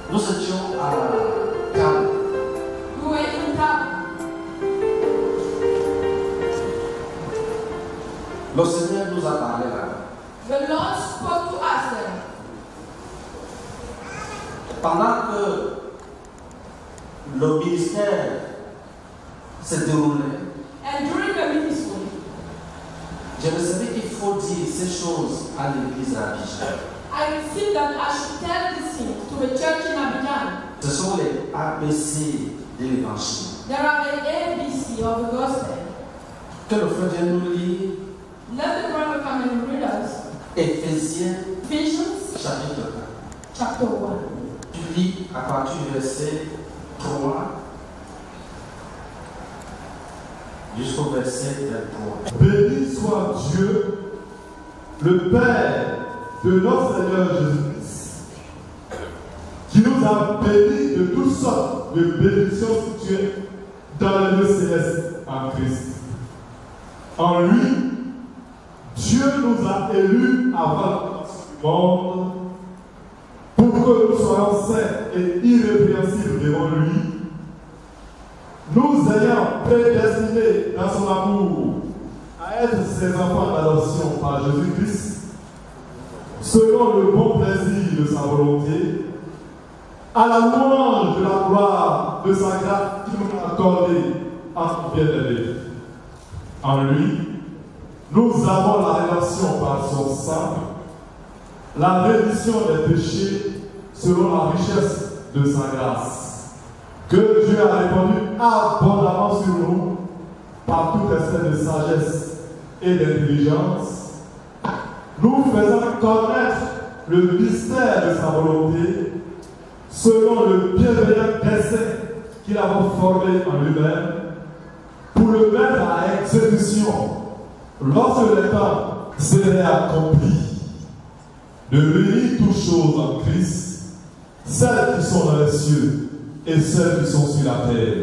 Nous étions à la table. We were in camp. Le Seigneur nous a parlé là. The Lord spoke to us there. Pendant que le ministère se déroulait, And during the ministry, je recevais qu'il faut dire ces choses à l'église d'Abidjan. I received that I should tell these things to the church in Abidjan. Ce sont les ABC de l'évangile. There are the ABC of the gospel. Que le frère vienne nous lire Let the brother come and read us Éphésiens Ephesians chapitre 4. chapter 1. Tu lis à partir du verset 3 jusqu'au verset 23. Béni soit Dieu, le Père de notre Seigneur Jésus-Christ, qui nous a bénis de toutes sortes de bénédictions situées dans les lieux célestes en Christ. En lui, Dieu nous a élus avant la création du monde pour que nous soyons saints et irrépréhensibles devant lui, nous ayant prédestinés dans son amour à être ses enfants d'adoption par Jésus-Christ, selon le bon plaisir de sa volonté, à la louange de la gloire de sa grâce qui nous a accordée en son bien-aimé. En lui, nous avons la rédemption par son sang, la rémission des péchés selon la richesse de sa grâce, que Dieu a répandu abondamment sur nous par tout esprit de sagesse et d'intelligence, nous faisant connaître le mystère de sa volonté, selon le bienveillant dessein qu'il a formé en lui-même, pour le mettre à exécution lorsque le temps serait accompli, de réunir toutes choses en Christ, celles qui sont dans les cieux et celles qui sont sur la terre.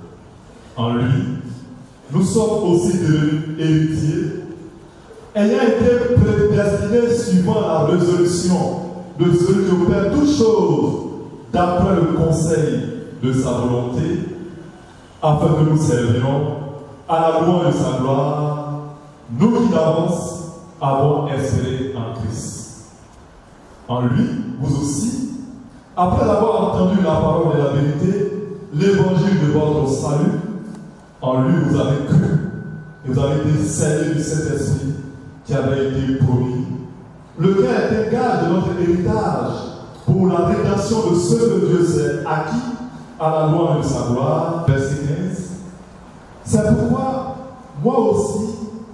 En lui, nous sommes aussi devenus héritiers, ayant été prédestinés suivant la résolution de celui qui opère toutes choses d'après le conseil de sa volonté, afin que nous servions à la louange de sa gloire, nous qui d'avance avons espéré en Christ. En lui, vous aussi, après avoir entendu la parole de la vérité, l'évangile de votre salut, en lui vous avez cru et vous avez été scellés du Saint-Esprit qui avait été promis, lequel est gage de notre héritage pour la rédemption de ceux que Dieu s'est acquis à la louange de sa gloire. Verset 15. C'est pourquoi, moi aussi,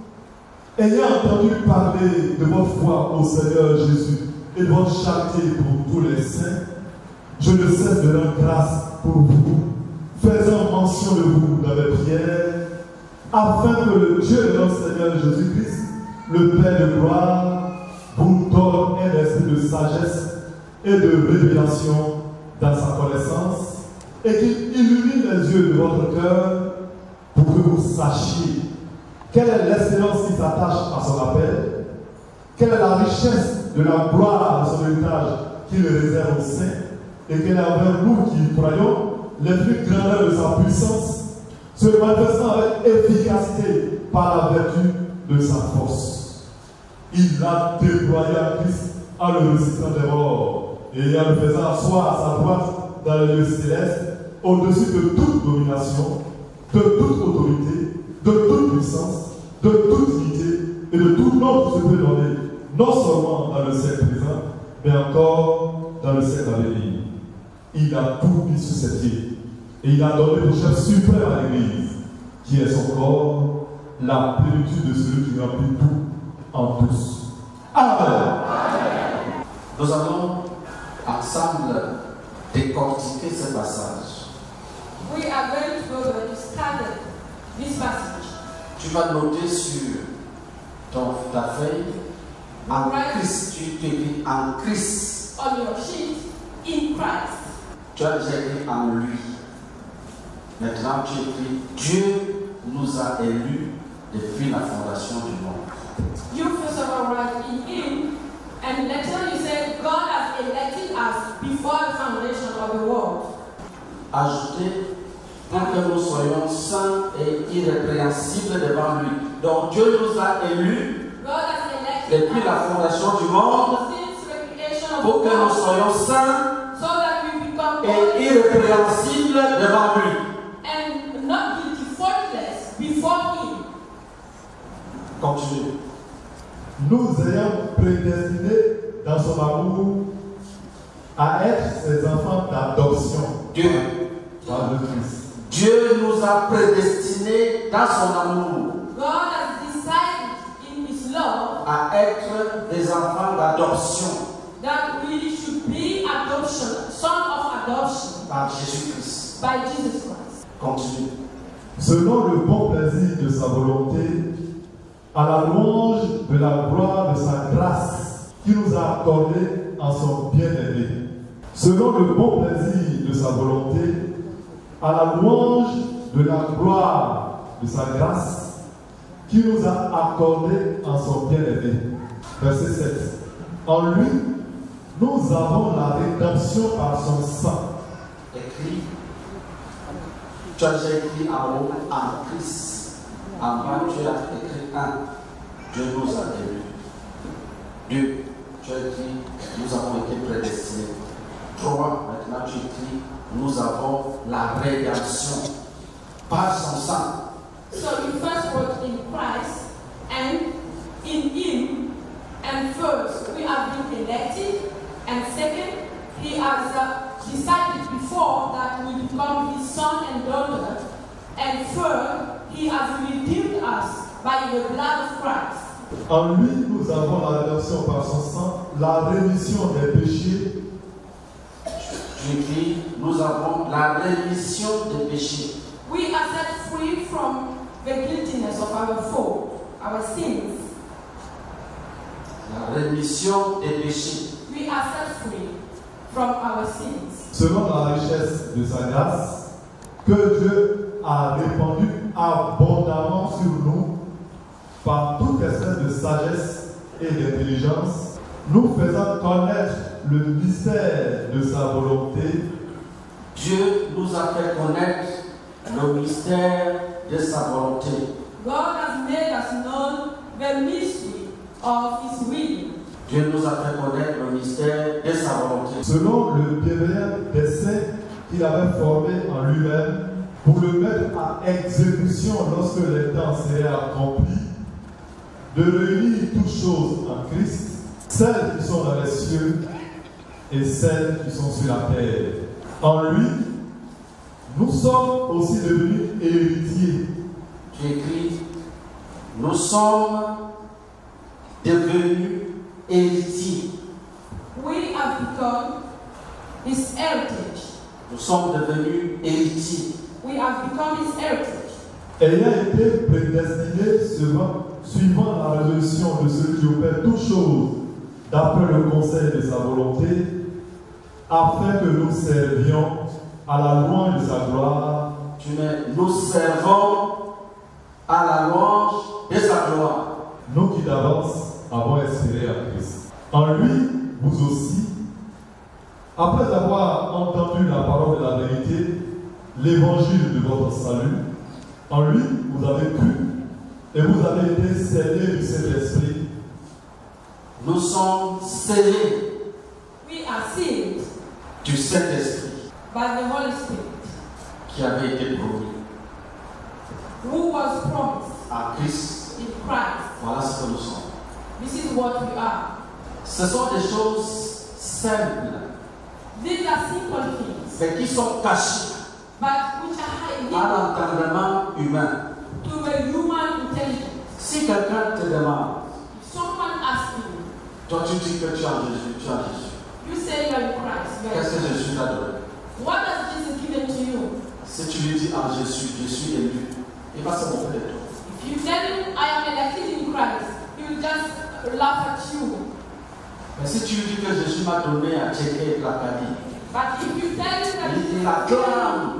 ayant entendu parler de votre foi au Seigneur Jésus et de votre charité pour tous les saints, je ne cesse de rendre grâce pour vous, faisant mention de vous dans mes prières, afin que le Dieu de notre Seigneur Jésus-Christ, le Père de gloire, vous donne un esprit de sagesse et de révélation dans sa connaissance, et qu'il illumine les yeux de votre cœur pour que vous sachiez quelle est l'excellence qui s'attache à son appel, quelle est la richesse de la gloire de son héritage qui le réserve aux saints, et quelle est envers nous qui croyons les plus grandeurs de sa puissance, se manifestant avec efficacité par la vertu de sa force. Il l'a déployé à Christ en le ressuscitant des morts et en le faisant asseoir à sa droite dans les lieux célestes, au-dessus de toute domination, de toute autorité, de toute puissance, de toute dignité et de tout nom qui se peut donner, non seulement dans le siècle présent, mais encore dans le siècle à venir. Il a tout mis sous ses pieds et il a donné le chef suprême à l'Église, qui est son corps, la plénitude de celui qui remplit tout en tous. Amen. Nous allons ensemble décortiquer ce passage. We are going to go to study this passage. Tu vas noter sur ta feuille en Christ. Tu écris en Christ. On your sheet, in Christ. Tu as déjà écrit en lui. Maintenant, tu écris Dieu nous a élus depuis la fondation du monde. You first of all write in him, and later you say God has has elected us before the foundation of the world. Ajouté pour que nous soyons saints et irrépréhensibles devant lui. Donc Dieu nous a élus God has elected depuis la us fondation du monde since the creation of pour the que nous world, soyons saints so that we become et holy irrépréhensibles devant lui. and not guilty, faultless before Him. Continue. Nous ayons prédestinés dans son amour à être ses enfants d'adoption Dieu. par le Christ. Dieu nous a prédestinés dans son amour God has decided in His love à être des enfants d'adoption that we should be adoption, son of adoption par Jésus-Christ. by Jesus Christ. Continue. Selon le bon plaisir de sa volonté, à la louange de la gloire de sa grâce qui nous a accordé en son bien-aimé. Selon le bon plaisir de sa volonté, à la louange de la gloire de sa grâce qui nous a accordé en son bien-aimé. Verset 7. En lui, nous avons la rédemption par son sang. Écrit. Tu as déjà écrit en haut en Christ. En bas, tu as écrit un. Dieu nous a élus. 2. Tu as écrit, nous avons été prédestinés. 3. Maintenant, tu écris, nous avons la rédemption par son sang. So we first wrote in Christ and in Him, and first we have been elected, and second, He has decided before that we become His son and daughter, and third, He has redeemed us by the blood of Christ. En lui, nous avons la rédemption par son sang, la rémission des péchés. Tu écris, nous avons la rémission des péchés. We are set free from the guiltiness of our fault, our sins. La rémission des péchés. We are set free from our sins. Selon la richesse de sa grâce, que Dieu a répandue abondamment sur nous par toute espèce de sagesse et d'intelligence, nous faisant connaître le mystère de sa volonté. Dieu nous a fait connaître le mystère de sa volonté. God has made us know the mystery of His will. Dieu nous a fait connaître le mystère de sa volonté. Selon le bienveillant dessein qu'il avait formé en lui-même pour le mettre à exécution lorsque les temps seraient accomplis, de réunir toutes choses en Christ, celles qui sont dans les cieux et celles qui sont sur la terre. En lui, nous sommes aussi devenus héritiers. Tu écris, nous sommes devenus héritiers. We have become His heritage. Nous sommes devenus héritiers. We have become His heritage. Ayant été prédestinés suivant la résolution de celui qui opère toutes choses d'après le conseil de sa volonté, afin que nous servions à la louange de sa gloire. Nous servons à la louange de sa gloire. Nous qui d'avance avons espéré à Christ. En lui, vous aussi, après avoir entendu la parole de la vérité, l'évangile de votre salut, en lui, vous avez cru et vous avez été scellés du Saint-Esprit. Nous sommes scellés We are sealed du Saint-Esprit by the Holy Spirit, qui avait été promis who was promised à Christ. in Christ. Voilà ce que nous sommes. This is what we are. Ce sont des choses simples, These are simple things, mais qui sont cachées but which are hidden à l'entendement humain. to the human intelligence. Si quelqu'un te demande, If someone asks you, toi tu dis que tu es en Jésus, tu es en Jésus. you say you are in Christ. You are in Qu'est-ce que Christ. Jésus t'a donné? What has Jesus given to you? Si tu lui dis en Jésus, je suis élu, il va se moquer de toi. If you tell him I am elected in Christ, he will just laugh at you. Mais si tu lui dis que Jésus m'a donné à checker la cabine, But if you tell him that il acclame.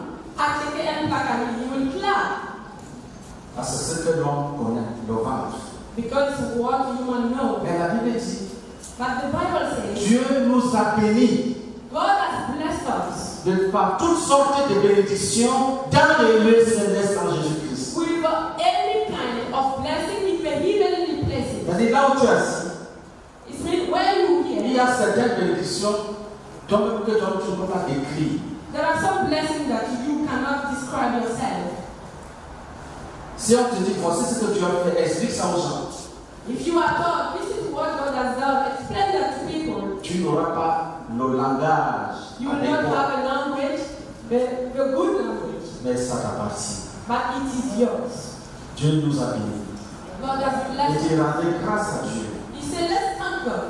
he will clap. Parce que c'est ce que l'homme connaît, le ventre. Because what human know. Mais la Bible dit, But the Bible says place, Dieu nous a bénis God has blessed us par toutes sortes de bénédictions dans les lieux célestes en Jésus-Christ. with any kind of blessing in the heavenly places. C'est-à-dire là où tu es assis, It means where you il y hear, a certaines bénédictions que tu ne peux pas décrire. there are some blessings that you cannot describe yourself. Si on te dit, voici ce que tu as fait, explique ça aux gens. If you are told, this is what God has done, explain that to people. Tu n'auras pas le langage You will not adéquat, have a language, the good language, mais ça t'appartient. but it is yours. Dieu nous a bénis. God has Et blessed tu you. rendais grâce à Dieu. He said, let's thank God.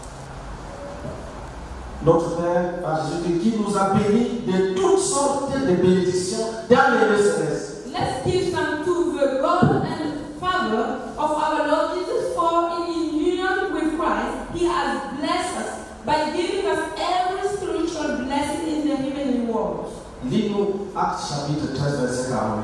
Notre Père, par Jésus, qui nous a bénis de toutes sortes de bénédictions dans les lieux célestes. Let's give thanks to the God and Father of our Lord Jesus, for in union with Christ, He has blessed us by giving us every spiritual blessing in the heavenly world. Lis-nous Actes chapitre 13, verset 48.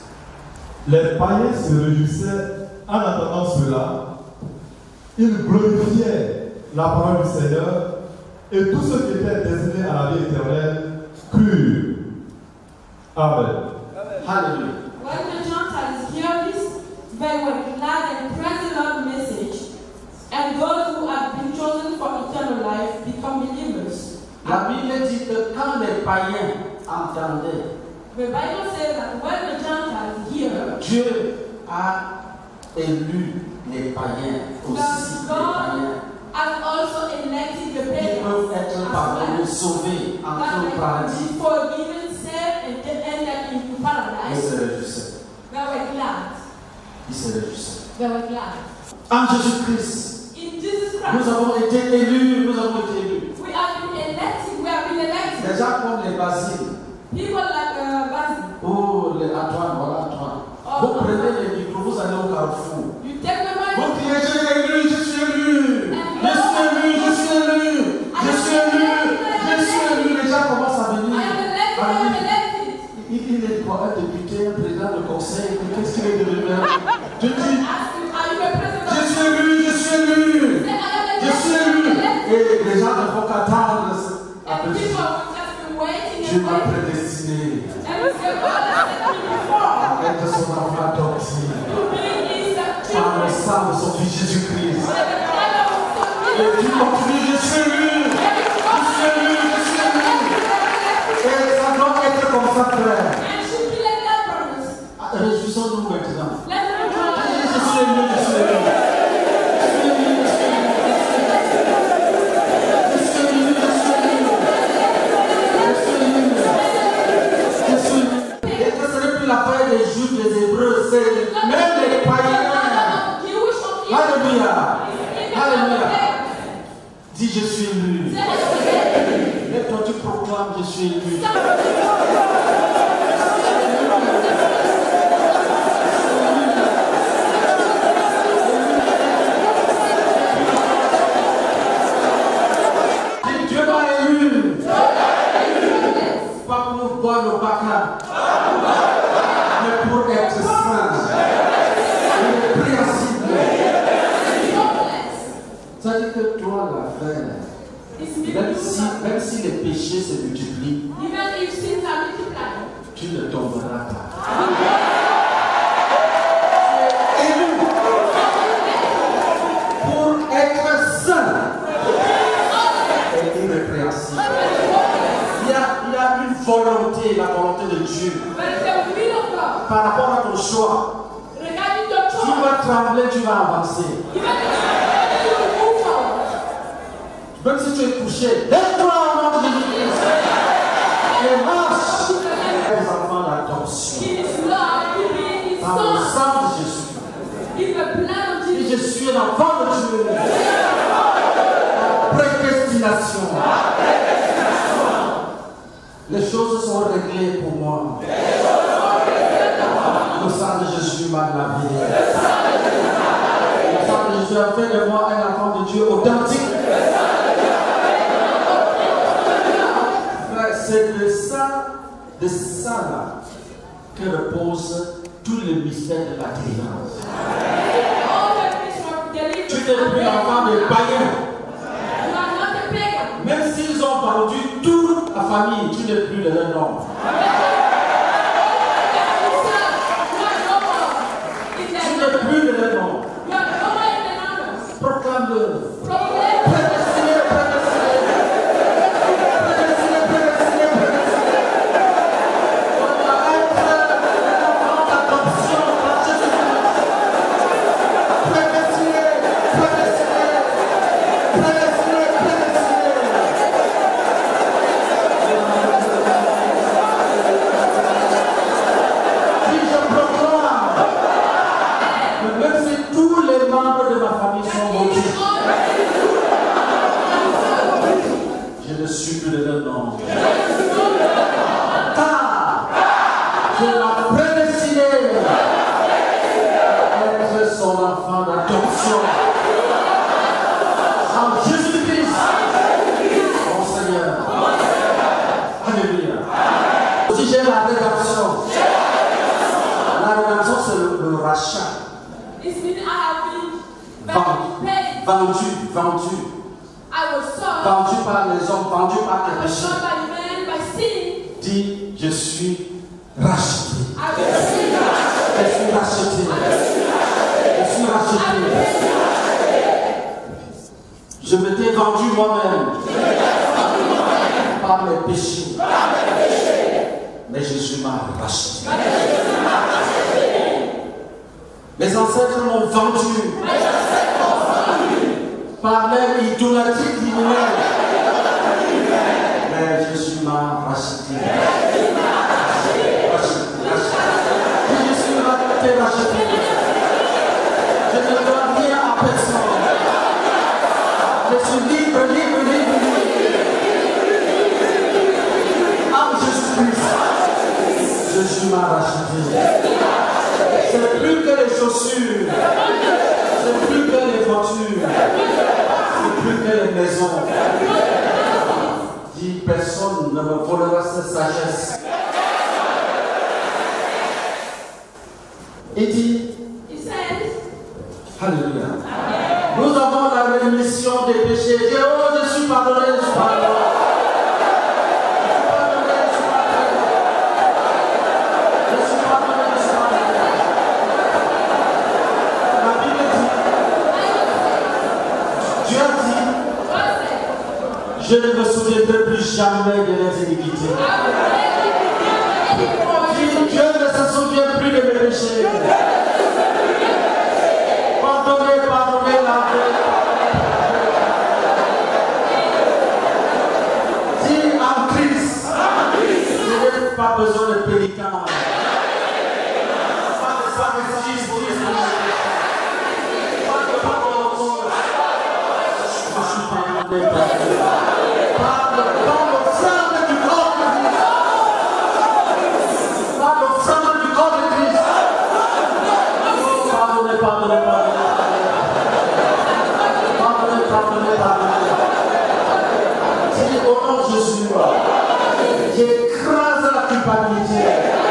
Les païens se réjouissaient en entendant cela. Ils glorifiaient la parole du Seigneur et tous ceux qui étaient destinés à la vie éternelle crurent. Amen. Alléluia. When the Gentiles hear this, they were glad and praised the Lord's message, and those who have been chosen for eternal life become believers. La Bible dit que quand les païens entendaient, The Bible says that when the Gentiles hear, Dieu a élu les païens aussi. Les païens. has also elected the Ils peuvent pagans être pardonnés, sauvés, entrer au that paradis. they forgiven, saved, and entered into Ils paradise. se réjouissaient. They were glad. Ils se réjouissaient. They were glad. En Jésus-Christ, In Jesus nous Christ, avons été élus. Nous avons été élus. we have been elected. We have been elected. Les gens comme les Basiles. People like Basil. Oh, les Antoine, voilà Antoine. Vous prenez les micros, vous allez au carrefour. You take the Vous money. criez, je suis élu, je suis élu. Je suis élu, je suis élu. Je suis élu, je suis élu. Les gens commencent à venir. I am elected. I am elected. Il est quoi, un député, un président de conseil, qu'est-ce qu'il est devenu? Je dis, Ask him, are you a president? je suis élu, je suis élu. Say, I am Je suis élu. elected. Et les gens ne font qu'attendre. And people will just be waiting Dieu and m'a waiting. prédestiné And we say, God has set me before. à être son enfant adopté To be his par le children. sang de son fils Jésus-Christ. By the blood of his Et son tu Jesus. continues, je suis élu. Je suis élu, je suis élu. Et ça doit être comme ça, frère. And should be like that, brothers. Réjouissons-nous maintenant. Let's rejoice. Je suis élu, je suis élu. Et que ce n'est plus l'affaire des Juifs, des Hébreux, c'est même les païens. Alléluia. Alléluia. Dis, je suis élu. Et toi, tu proclames, je suis élu. Dis, Dieu m'a élu. Pas pour boire le bacca, mais pour être saint. Irrépréhensible. Ça dit que toi, la frère, même si les péchés se multiplient, Even if sins are multiplied, tu ne tomberas pas. Pour être saint et irrépréhensible. Il y a une volonté, la volonté de Dieu. but the will of God, Par rapport à ton choix, regarding your tu choice, vas trembler, tu vas avancer. even if you move forward, Même si tu es couché, lève-toi au nom de Jésus-Christ et marche. Les enfants d'adoption, in His love, to be His par le son, sang de Jésus. in the blood of Et Jesus. je suis un enfant de Dieu. Prédestination. Les choses sont réglées pour moi. Le sang de Jésus m'a lavé. Le sang de Jésus a fait de moi un enfant de Dieu authentique. Frère, c'est de ça là que repose tout le mystère de la délivrance. All the things were delivered. Tu n'es plus enfant de païen. You are not a vendu toute la famille, tu n'es plus le même homme. Tu n'es plus le même homme. Proclame-le. Vendu par les hommes, vendu par tes péchés. Dis, je suis racheté. Je suis racheté. Je suis racheté. Je m'étais vendu moi-même par mes péchés. Mais Jésus m'a racheté. Mes ancêtres m'ont vendu par leur idolâtrie criminelle. Mais Jésus m'a racheté. Je suis racheté. Je ne dois rien à personne. Je suis libre, libre, libre, libre. Ah, Jésus-Christ. Jésus m'a racheté. C'est plus que les chaussures. C'est plus que les voitures. C'est plus que les maisons. Dis, personne ne me volera cette sagesse. Il dit, alléluia. Nous avons la rémission des péchés. Dis, oh, je suis pardonné, je suis pardonné. Je ne me souviendrai plus jamais de mes iniquités. Dieu ne se souvient plus de mes péchés. Pardonnez, pardonnez, lavez. Dis en Christ, je n'ai pas besoin de pénitence. Pas de sacrifice pour les péchés. Pas de pardon. Je suis pardonné par Dieu. J'écrase la culpabilité.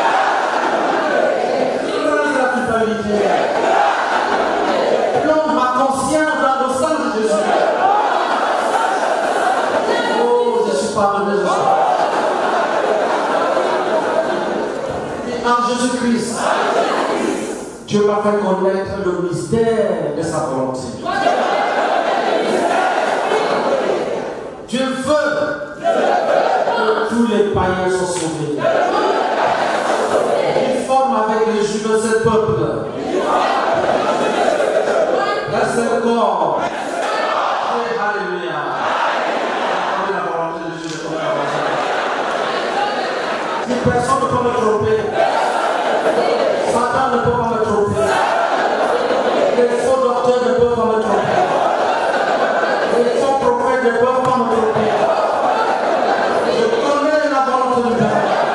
J'écrase la culpabilité. Plonge ma conscience dans le sang de Jésus. Oh, je suis pardonné, je suis pardonné. Et en Jésus-Christ, Dieu m'a fait connaître le mystère de sa volonté. Dieu veut que tous les païens soient sauvés. Il forme avec les Juifs de ce peuple. Reste le corps. Alléluia. La volonté de Dieu. Si personne ne peut me tromper, Satan ne peut pas me tromper. Les faux docteurs ne peuvent pas me tromper. Les faux prophètes ne peuvent pas me tromper. Je connais la volonté de Dieu.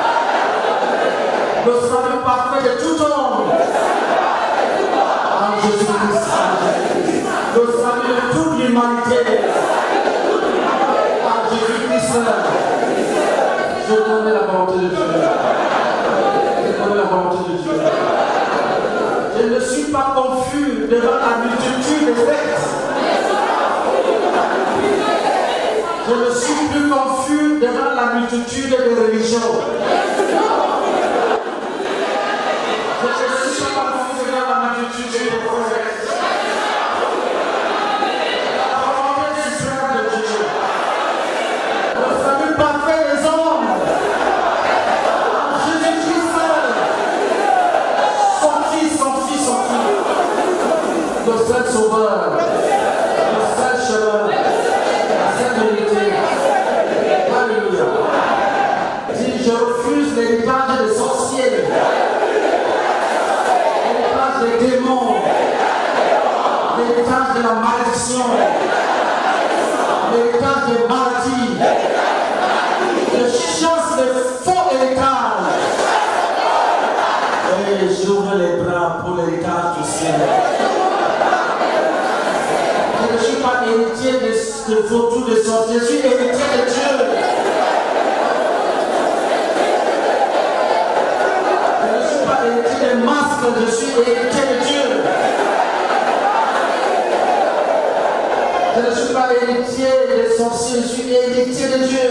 Le salut parfait de tout homme. En Jésus-Christ. Le salut de toute l'humanité. En Jésus-Christ. Je connais la volonté de Dieu. Je connais la volonté de Dieu. Je ne suis pas confus devant la multitude des sectes. Je ne suis plus confus devant la multitude des religions. Je ne suis pas confus devant la multitude des prophètes. La volonté suprême de Dieu. Le salut parfait des hommes. Jésus-Christ seul. Son fils. Le seul sauveur. Le seul chemin. La seule vérité. Alléluia. Dis, je refuse l'héritage des sorciers. L'héritage des démons. L'héritage de la malédiction. L'héritage des maladies. Je chasse les faux héritages. Et j'ouvre les bras pour l'héritage du ciel. Je ne suis pas héritier de vautours de sorciers, je suis héritier de Dieu. Je ne suis pas héritier des masques, je suis héritier de Dieu. Je ne suis pas héritier des sorciers, je suis héritier de Dieu.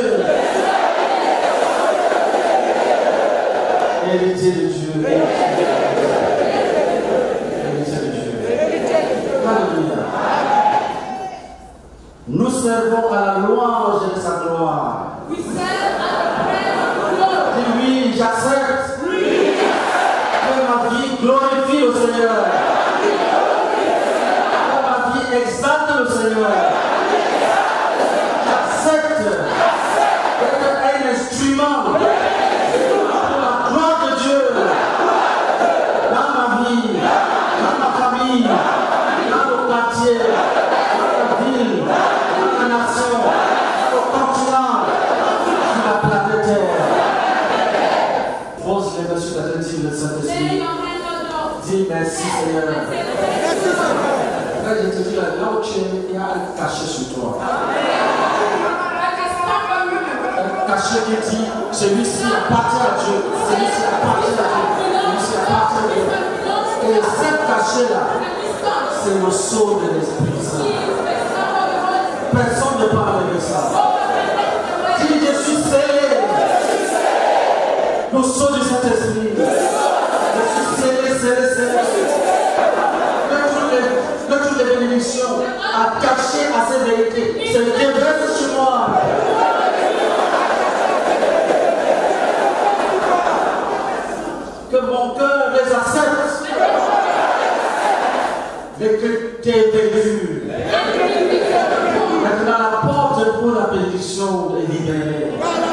Héritier de Dieu. Héritier de Dieu. Alléluia. Nous servons à la louange de sa gloire. We serve at the praise of glory. Et oui, j'accepte que ma vie glorifie le Seigneur. Que ma vie exalte le Seigneur. J'accepte d'être un instrument pour la gloire de Dieu dans ma vie, dans ma famille, dans le quartier, dans la ville, dans la nation, dans le continent, sur la planète Terre. Pose les mains sur la tête de Saint-Esprit. Lay your hands on your Dis merci Seigneur. Frère, je te dis là où tu es, il y a un cachet sur toi. Un cachet qui dit celui-ci appartient à Dieu. Celui-ci appartient à Dieu. Celui-ci appartient à Dieu. Et ce cachet-là, c'est le sceau de l'Esprit Saint. Personne ne parle de ça. Dis je suis scellé. Le sceau du Saint-Esprit. Je suis scellé. Que toutes les bénédictions attachées à ces vérités se déversent sur moi. Que mon cœur les accepte. Mais que tu es béni. Maintenant, la porte pour la bénédiction est libérée.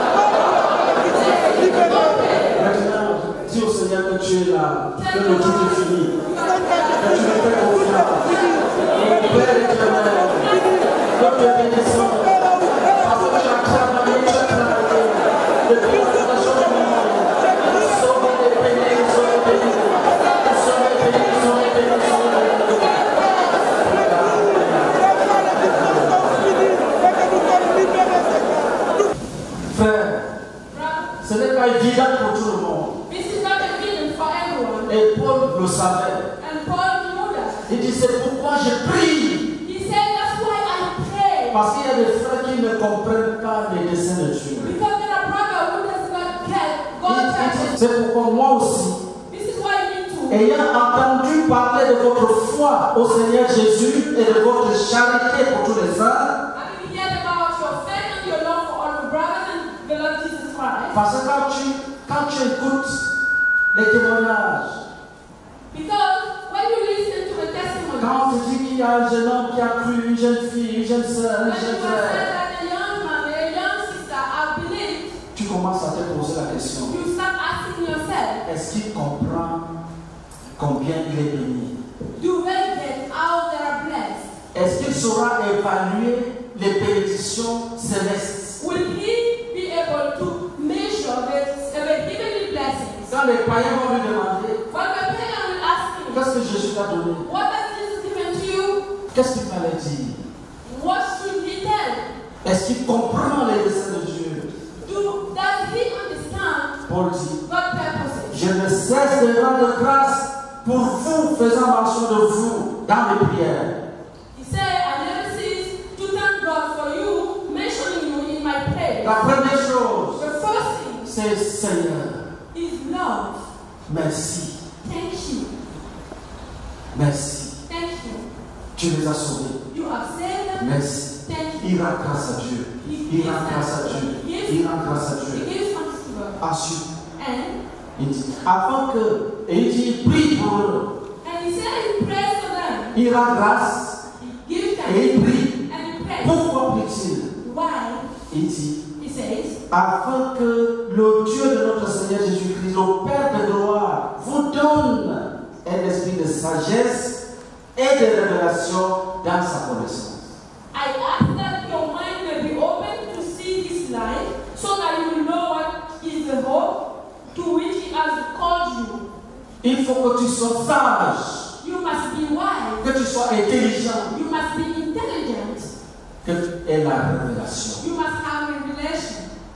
Maintenant, dis au Seigneur que tu es là, que le tout est fini, que tu me fais confiance. Père éternel, que tu es bénissant, parce que tu as travaillé, depuis la fondation du monde. Sauver les bénis, sauver les bénis, sauver les bénis, sauver les bénis, sauver les bénis. Frère, ce n'est pas évident pour tout le monde. This is not evident for everyone. Et Paul le savait. And Paul knew that. Il dit c'est pourquoi je prie. He said, that's why I pray. Parce qu'il y a des frères qui ne comprennent pas les desseins de Dieu. Because there are brothers who does not get God's purpose. C'est pourquoi moi aussi, This is why you need to. ayant entendu parler de votre foi au Seigneur Jésus et de votre charité pour tous les saints, Having heard about your faith and your love for all the brothers and the Lord Jesus Christ. parce que quand tu écoutes les témoignages, Because when you listen to the testimony, quand on te dit qu'il y a un jeune homme qui a cru, une jeune fille, une jeune soeur, un when jeune you have frère, said that a young man, a young sister have believed, tu commences à te poser la question. you start asking yourself, Est-ce qu'il comprend combien il est béni? do they get how they are blessed? Est-ce qu'il saura évaluer les bénédictions célestes? Will he be able to measure the heavenly blessings? Quand les païens vont lui demander, When the pagan will ask him, qu'est-ce que Jésus t'a donné? what has Jesus given to you? Qu'est-ce qu'il fallait dire? What should he tell? Est-ce qu'il comprend les desseins de Dieu? Does he understand Paul dit, God's purposes? je ne cesse de rendre grâce pour vous, faisant mention de vous dans les prières. He said, I never cease to thank God for you, mentioning you La première chose, the first thing c'est Seigneur, is love. merci, Thank you. merci. Thank you. Tu les as sauvés. You have saved them. Merci. Thank you. Il rend grâce à Dieu. Il rend grâce à Dieu. Il rend grâce à He Dieu. gives thanks to God. Ensuite, And il dit, avant que, et il dit, prie pour eux. he said he prays for them. Il rend grâce He gives thanks. et il prie. And he prays. Pourquoi prie-t-il? Why? Il dit, He says, afin que le Dieu de notre Seigneur Jésus-Christ, le Père de gloire, vous donne un esprit de sagesse et de révélation dans sa connaissance. I ask that your mind will be open to see this light so that you will know what is the hope to which he has called you. Il faut que tu sois sage, You must be wise. que tu sois intelligent, You must be intelligent. que tu aies la révélation. You must have revelation.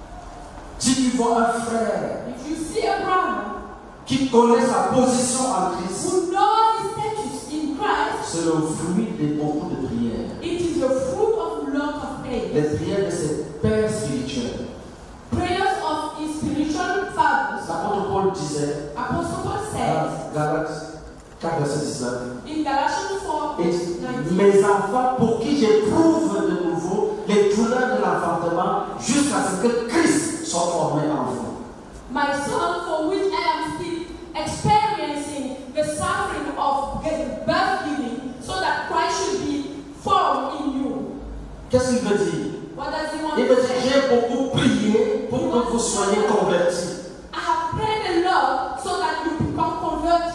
Si tu vois un frère If you see a brother qui connaît sa position en Christ, who knows his status in Christ, c'est le fruit de beaucoup de prières. it is the fruit of lot of faith. Les prières de ses pères spirituels. Prayers of his spiritual fathers. L'apôtre Paul disait, Apostle Paul says Galates 4, verset 19, in Galatians 4, et 19, mes enfants pour qui j'éprouve de nouveau les douleurs de l'enfantement jusqu'à ce que Christ soit formé en vous. my son, for which I am still experiencing the suffering of birth giving, so that Christ should be formed in you. Qu'est-ce qu'il veut dire? What does he want Il to veut dire, say? j'ai beaucoup prié pour que vous soyez convertis. I have prayed a lot so that you become converted.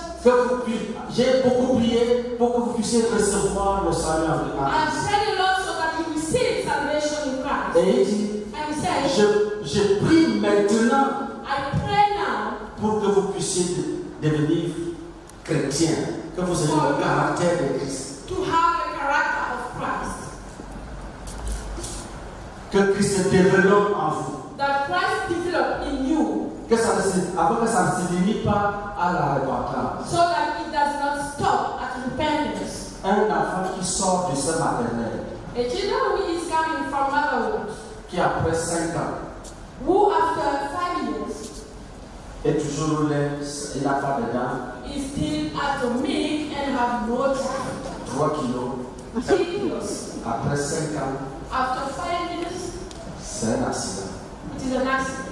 J'ai beaucoup prié pour que vous puissiez recevoir le salut en I have Christ. prayed a lot so that you receive salvation in Christ. Et il dit, And he says, je prie maintenant I pray now pour que vous puissiez devenir chrétien, que vous ayez le caractère de Christ. to have the character of Christ. Que Christ se développe en vous. That Christ develop in you. Avant que ça ne se limite pas à la repentance. So that it does not stop at repentance. Un enfant qui sort du sein maternel, A child who is coming from motherhood, qui après 5 ans who after 5 years est toujours laid, il n'a pas de dents, is still at the milk and have no child. 3 kilos, 3 years. après 5 ans, After 5 years, c'est un accident. it is an accident.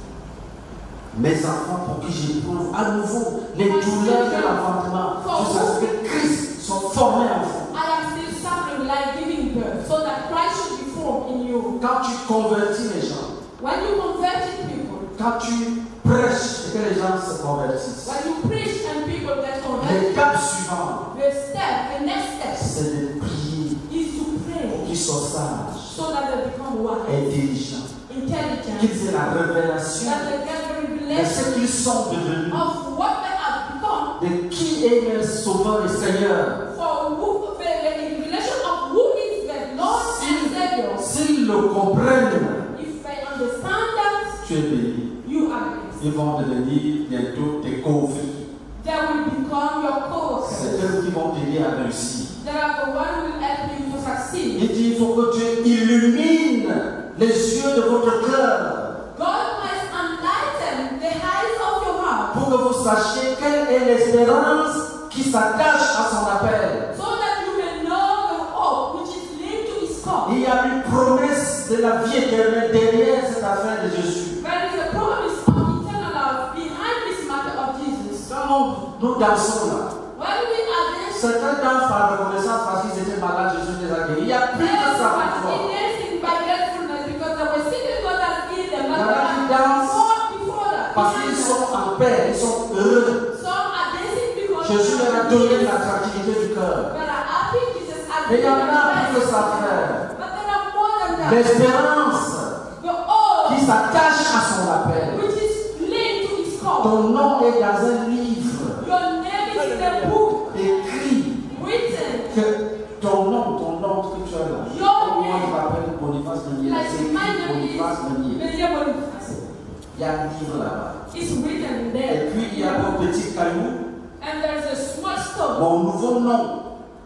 Mes enfants pour qui j'éprouve à nouveau les douleurs de l'enfantement jusqu'à ce que Christ soit formé en vous. I am still suffering like giving birth, so that Christ should be formed in you. Quand tu convertis les gens, When you converted people, quand tu prêches et que les gens se convertissent, when you preach and people get les converted, étapes suivantes, the next step c'est de prier is to pray pour qu'ils soient sages, so that they become wise, intelligents, intelligent, qu'ils aient la révélation that they get the de revelation ce qu'ils sont devenus, of what they have become, de qui est le Sauveur et Seigneur. for who, the revelation of who is the Lord and Savior. S'ils le comprennent, If they understand that, tu es béni. you are blessed. Ils vont devenir bientôt tes co-vies. They will become your C'est co-workers. eux qui vont t'aider à réussir. They are the one who will help you to succeed. Il dit, il faut que Dieu illumine les yeux de votre cœur God must enlighten the eyes of your heart pour que vous sachiez quelle est l'espérance qui s'attache à son appel. so that you may know the hope which is linked to his call. Il y a une promesse de la vie éternelle derrière cette affaire de Jésus. There is a promise of eternal life behind this matter of Jesus. Quand nous dansons là, When we are dancing, certains dansent par reconnaissance parce qu'ils étaient malades, Jésus les a guéris. Il y a plus de ça everyone pour is dancing by gratefulness because they were seeking God has healed them. But Il y en a qui there are dansent more before that. parce behind qu'ils that. sont en paix, ils sont heureux. Some are dancing because Jésus leur a they donné are la tranquillité du cœur. But are happy Jesus has Mais il y en given a them plus que rest. ça, frère. But there are more than that. L'espérance The all qui s'attache à son appel. which is linked to his call. Ton nom est dans un livre Your name is in the book écrit written. que ton nom que tu as là. Comme moi, je m'appelle Boniface Meunier. Like C'est my écrit name Boniface Meunier. is Boniface. Il y a un livre là-bas. It's written Et there. puis il y a un petit caillou, And there's a small stone. mon nouveau nom.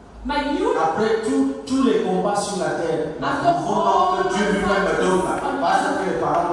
My new Après tous les combats sur la terre, mon nouveau nom que Dieu lui-même me donne là. Parce que les parents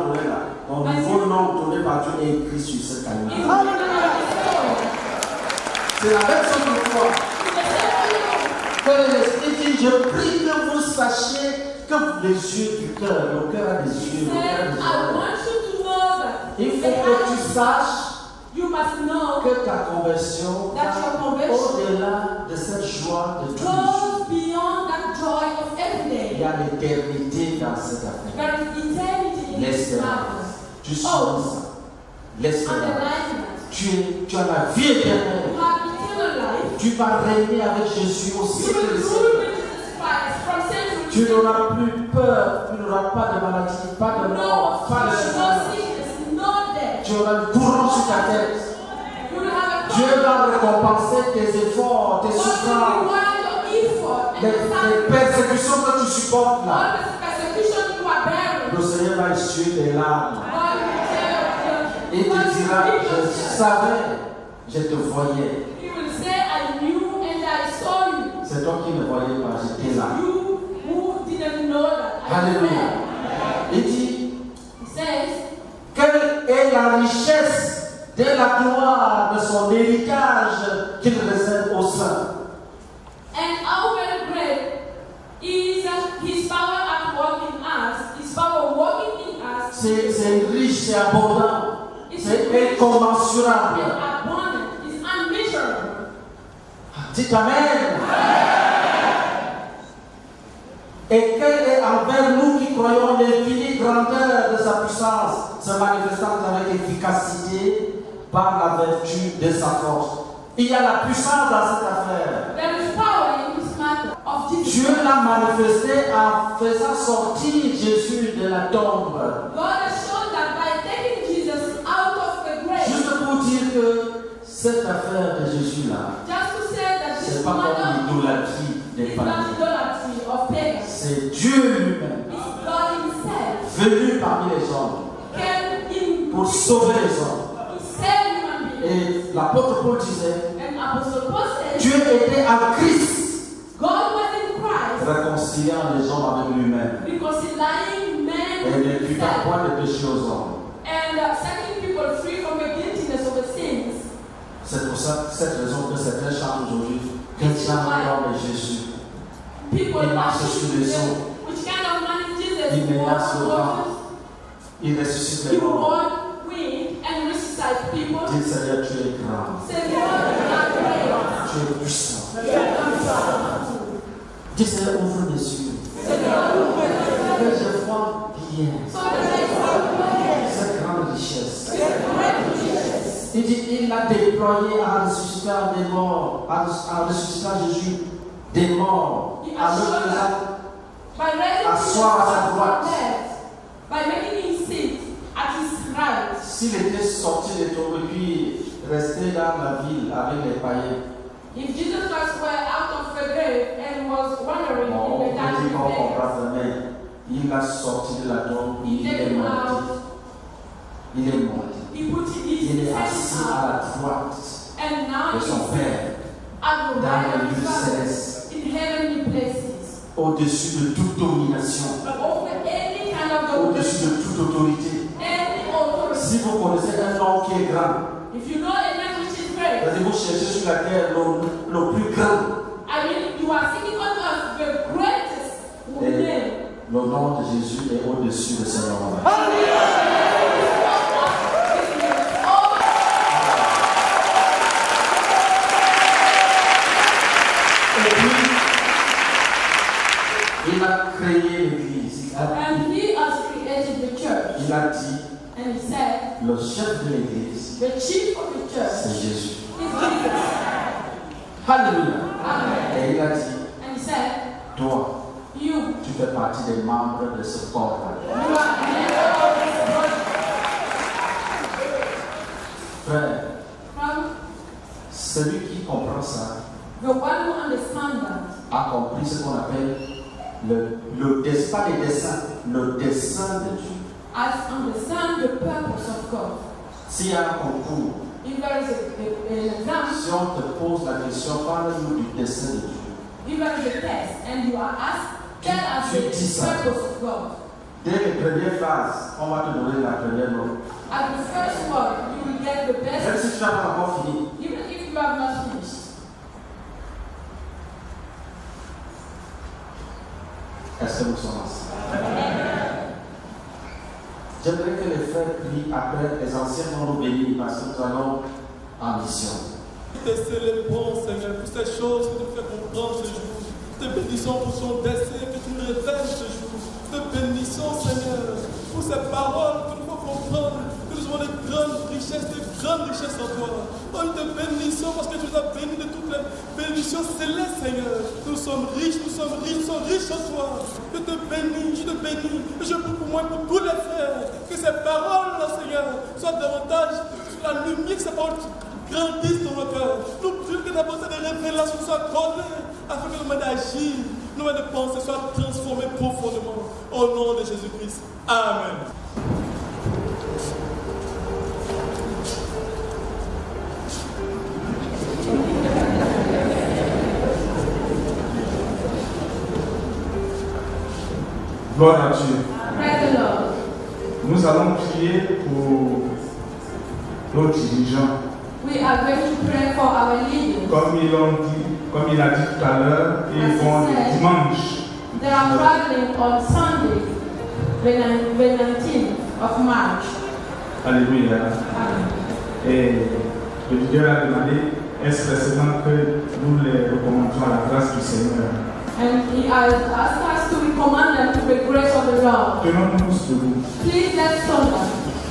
nom donné par Dieu est écrit sur ce caillou. It's written on the stone. C'est la même chose pour toi. Que l'Esprit dit, je prie que vous sachiez que les yeux du cœur, le cœur a des yeux, le cœur a des I oreilles. want you to know that Il faut que tu saches you must know que ta conversion that va your conversion au-delà de cette joie de tous les jours. goes beyond that joy of every Il y day. a l'éternité dans cette affaire. There is eternity in this L'espérance. matter. Tu souris ça. L'espérance. Underline that. Tu as la vie éternelle. You have eternal life. Tu vas régner avec Jésus au You siècle will des rule siècles. with Jesus Christ from century Tu to n'auras plus peur, tu n'auras pas de maladie, pas de no mort, pas de fear, no souffrance. sickness, no death. Tu auras une couronne sur ta tête. You will have a Dieu va récompenser tes efforts, tes God will souffrances, reward your effort and les the sacrifice. persécutions que tu supportes là. All the persecution you are bearing. Le Seigneur va essuyer tes larmes. God will take your Et il te dira, je savais, je te voyais. He will say, I knew and I saw you. C'est toi qui ne voyais pas, j'étais là. You who didn't know that I was Alléluia. there. Il dit, He says, quelle est la richesse de la gloire de son héritage qu'il réserve aux saints. and how very great is his power at work in us, his power working in us, C'est riche, c'est abondant, is c'est rich incommensurable. and abundant, is unmeasurable. Dites Amen. Et quelle est envers nous qui croyons l'infinie grandeur de sa puissance, se manifestant avec efficacité par la vertu de sa force. Il y a la puissance dans cette affaire. There is power in this matter of Jesus. Dieu l'a manifesté en faisant sortir Jésus de la tombe. God has shown that by taking Jesus out of the grave, Juste pour dire que cette affaire de Jésus-là, just to say that c'est this pas matter comme l'idolâtrie des is not païens. idolatry of pagans. C'est Dieu lui-même, It's God himself venu parmi les hommes came in pour sauver les hommes. to save human beings. Et l'apôtre Paul disait, And Apostle Paul said, Dieu était en Christ, God was in Christ, réconciliant les hommes avec lui-même. reconciling men Et ne with imputant himself, point de péché aux hommes. and setting people free from the guiltiness of the sins. C'est pour cette raison que c'est très cher aujourd'hui. Chrétien l'homme est Jésus. People Il marche asking sur les them, eaux. which kind of man is Jesus? Il He menace walks on le vent. waters, Il ressuscite he les morts. walks wind and resuscite people. Dis Seigneur, tu es grand. Say, Lord, you are great. Tu es puissant. You are powerful. Dis Seigneur, ouvre les yeux. Say, Lord, open the Que doors je vois bien so that I see cette grande richesse. the great riches. Il dit, il l'a déployé en ressuscitant des morts, en ressuscitant Jésus des morts, en le faisant By raising asseoir à sa droite. from death, by making him sit at his right. S'il était sorti des tombes et puis resté dans la ville avec les païens, If Jesus Christ were out of the grave and was wandering on in peut the dire time qu'on of death, comprend, mais il l'a sorti de la tombe, he il take est him monté. out, Il est monté. he put Il his est hands assis out, à la droite and now de he's son Père, at the dans right les of his lieux Father, célestes, in heavenly places, au-dessus de toute domination, over any kind of au-dessus domination, de toute autorité. any authority. Si vous connaissez un homme qui est grand, If you know a man which is great, vous cherchez sur la terre le plus grand. I mean, you are seeking on earth the greatest Et name. le nom de Jésus est au-dessus de ce nom. Et puis, il a créé l'Église. And he has created the church. Il a dit, And he said, le chef de l'Église, the chief of the church c'est is Jésus. Jesus. Alléluia. Amen. Et il a dit, And he said, toi, you tu fais partie des membres de ce corps. are member of this body. Frère, From celui qui comprend ça the one who understands that a compris ce qu'on appelle pas les desseins, le dessein de Dieu. has understand the purpose of God. S'il y a un concours, If there is an exam, si on te pose la question, parle-nous du dessein de Dieu. if there is a test, and you are asked, tell us Tu dis the ça. purpose of God. Dès les premières phrases, on va te donner la première note. At the first one, you will get the Même best, si tu n'as pas encore fini, even if you have not finished. est-ce que nous sommes ensemble? J'aimerais que les frères prient après, les anciens vont nous bénir parce que nous allons en mission. Te célébrons, Seigneur, pour ces choses que tu nous fais comprendre ce jour. Te bénissons pour son décès que tu nous révèles ce jour. Te bénissons, Seigneur, pour ces paroles que nous faut comprendre, que nous avons de grandes richesses en toi. Oh, nous te bénissons parce que tu nous as bénis de toutes les bénédictions célestes, Seigneur. Nous sommes riches en toi. Je te bénis, et je prie pour moi et pour tous les frères, que ces paroles, Seigneur, soient davantage la lumière, que ces paroles grandissent dans nos cœurs. Nous prions que davantage de révélations soient accordées, afin que nos moyens d'agir, nos moyens de penser soient transformés profondément. Au nom de Jésus-Christ. Amen. Gloire à Dieu. Praise the Lord. Nous allons prier pour nos dirigeants. We are going to pray for our leaders. Comme il a dit tout à l'heure, ils vont le dimanche. They are traveling on Sunday, the 19th of March. Alléluia. Amen. Et le leader a demandé expressément que nous les recommandions à la grâce du Seigneur. And he has asked us to recommend them to the grace of the Lord. Tenons-nous tous debout. Please let's stand up.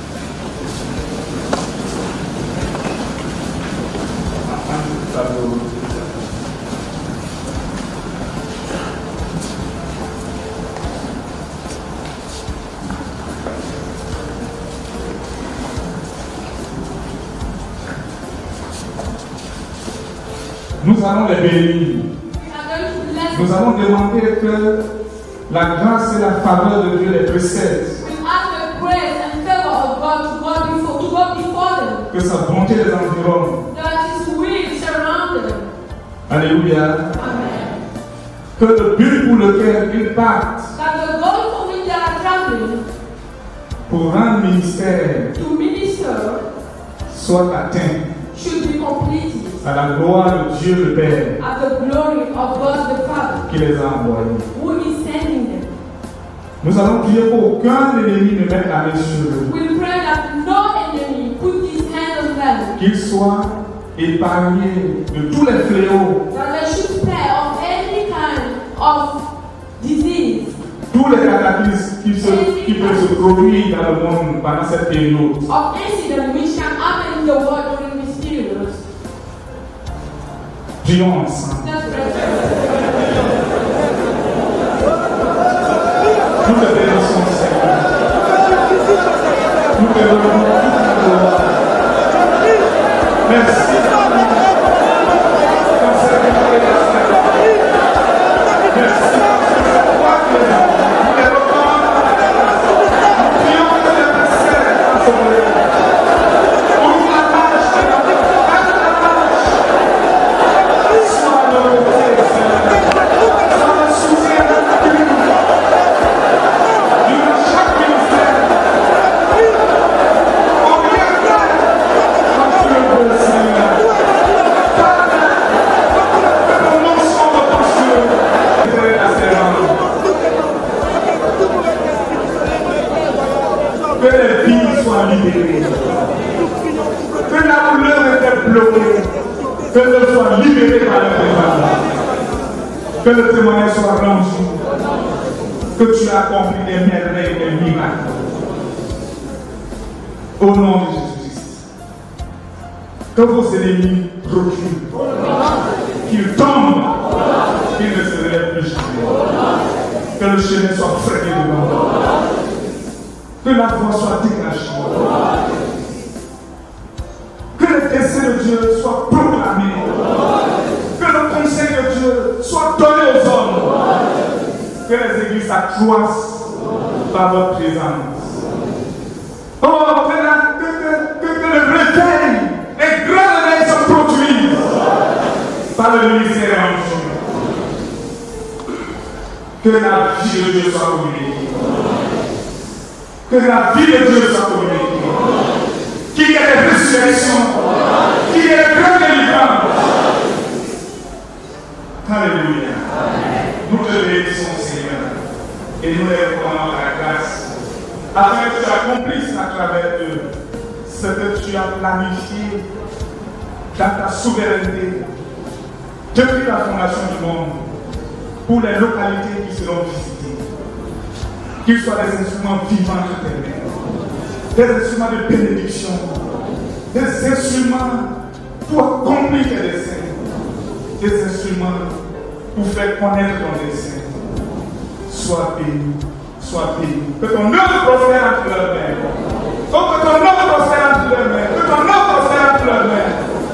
Nous allons les bénir. We are going to bless Nous them. allons demander que la grâce et la faveur de Dieu les précèdent. We ask the grace and favor of God to go before them. Que sa bonté les environne. That His will surround them. Alléluia. Amen. Que le but pour lequel ils partent That the goal for which they are traveling pour rendre ministère to minister soit atteint should be completed à la gloire de Dieu le Père at the glory of God the Father, qui les a envoyés. who is sending them. Nous allons prier pour qu'aucun ennemi ne mette la main sur eux. We pray that no enemy put his hand on them. Qu'ils soient épargnés de tous les fléaux, That they should spare of any kind of disease, tous les cataclysmes qui peuvent se produire dans le monde pendant cette période. of incident which can happen in the world during this period. Prions ensemble. Let's pray. Nous te bénissons, Seigneur. Nous te donnons toute la gloire. Merci. Que les vies soient libérées. Que la douleur était bloquée. Qu'elle soit libérée par le présent. Que le témoignage soit rendu. Que tu as accompli des merveilles et des miracles. Au nom de Jésus-Christ. Que vos ennemis reculent. Qu'ils tombent. Qu'ils ne se relèvent plus jamais. Que le chemin soit freiné devant nous. Que la voix soit dégagée. Que le dessein de Dieu soit proclamé. Que le conseil de Dieu soit donné aux hommes. Que les églises s'accroissent par votre présence. Oh, que le réveil et grand réveil se produisent par le ministère en Dieu. Que la vie de Dieu soit communiquée. Que la vie de Dieu soit communiquée. Qu'il y ait des résurrections. Qu'il y ait des grandes délivrances. Alléluia. Nous te bénissons, Seigneur. Et nous les recommandons à la grâce. Afin que tu accomplisses à travers eux ce que tu as planifié dans ta souveraineté depuis la fondation du monde pour les localités qui seront visitées. Qu'ils soient des instruments vivants de tes mains, des instruments de bénédiction, des instruments pour accomplir tes desseins, des instruments pour faire connaître ton dessein. Sois béni, sois béni. Que ton œuvre prospère entre leurs mains. Oh, que ton œuvre prospère entre leurs mains. Que ton œuvre prospère entre leurs mains.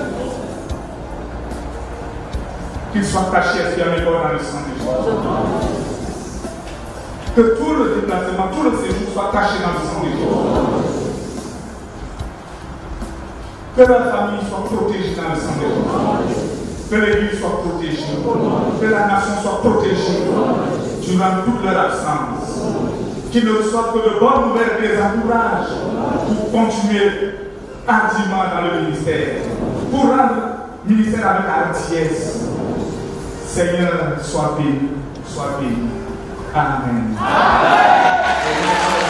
Qu'il soit caché expiamément dans le sang de Jésus. Que tout le déplacement, tout le séjour soit caché dans le sang de Jésus. Que la famille soit protégée dans le sang de Jésus. Que l'église soit protégée. Que la nation soit protégée durant toute leur absence. Qu'il ne soit que de bonnes nouvelles qui les encouragent pour continuer hardiment dans le ministère. Pour rendre le ministère avec hardiesse. Seigneur, sois béni, sois béni. Amen. Amen.